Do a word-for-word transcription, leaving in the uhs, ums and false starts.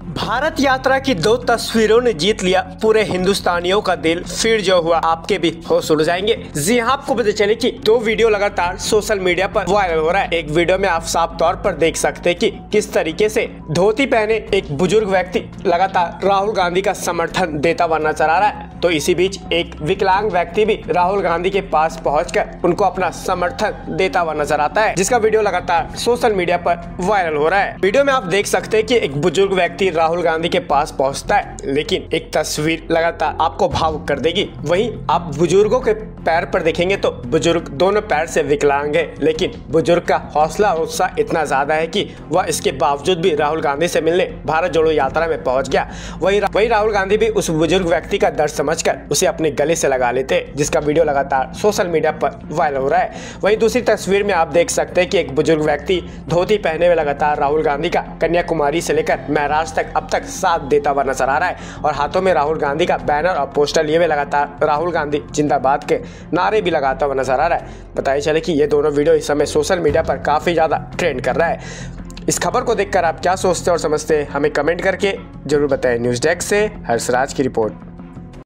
भारत यात्रा की दो तस्वीरों ने जीत लिया पूरे हिंदुस्तानियों का दिल, फिर जो हुआ आपके भी होश उड़ जाएंगे। जी हाँ, आपको पता चले कि दो वीडियो लगातार सोशल मीडिया पर वायरल हो रहा है। एक वीडियो में आप साफ तौर पर देख सकते हैं कि किस तरीके से धोती पहने एक बुजुर्ग व्यक्ति लगातार राहुल गांधी का समर्थन देता हुआ नजर आ रहा है। तो इसी बीच एक विकलांग व्यक्ति भी राहुल गांधी के पास पहुंचकर उनको अपना समर्थन देता हुआ नजर आता है, जिसका वीडियो लगातार सोशल मीडिया पर वायरल हो रहा है। वीडियो में आप देख सकते हैं कि एक बुजुर्ग व्यक्ति राहुल गांधी के पास पहुंचता है, लेकिन एक तस्वीर लगातार आपको भावुक कर देगी। वहीं आप बुजुर्गों के पैर पर देखेंगे तो बुजुर्ग दोनों पैर से विकलांग है, लेकिन बुजुर्ग का हौसला और उत्साह इतना ज्यादा है कि वह इसके बावजूद भी राहुल गांधी से मिलने भारत जोड़ो यात्रा में पहुंच गया। वही वही राहुल गांधी भी उस बुजुर्ग व्यक्ति का दर्द समझकर उसे अपने गले से लगा लेते, जिसका वीडियो लगातार सोशल मीडिया पर वायरल हो रहा है। वहीं दूसरी तस्वीर में आप देख सकते हैं कि एक बुजुर्ग व्यक्ति धोती पहने हुए लगातार राहुल गांधी का कन्याकुमारी से लेकर महाराष्ट्र तक अब तक साथ देता हुआ नजर आ रहा है और हाथों में राहुल गांधी का बैनर और पोस्टर लिए हुए लगातार राहुल गांधी जिंदाबाद के नारे भी लगाता हुआ नजर आ रहा है। बताइए चले कि ये दोनों वीडियो इस समय सोशल मीडिया पर काफी ज्यादा ट्रेंड कर रहा है। इस खबर को देखकर आप क्या सोचते और समझते हैं, हमें कमेंट करके जरूर बताएं। न्यूज़ डेस्क से हर्षराज की रिपोर्ट।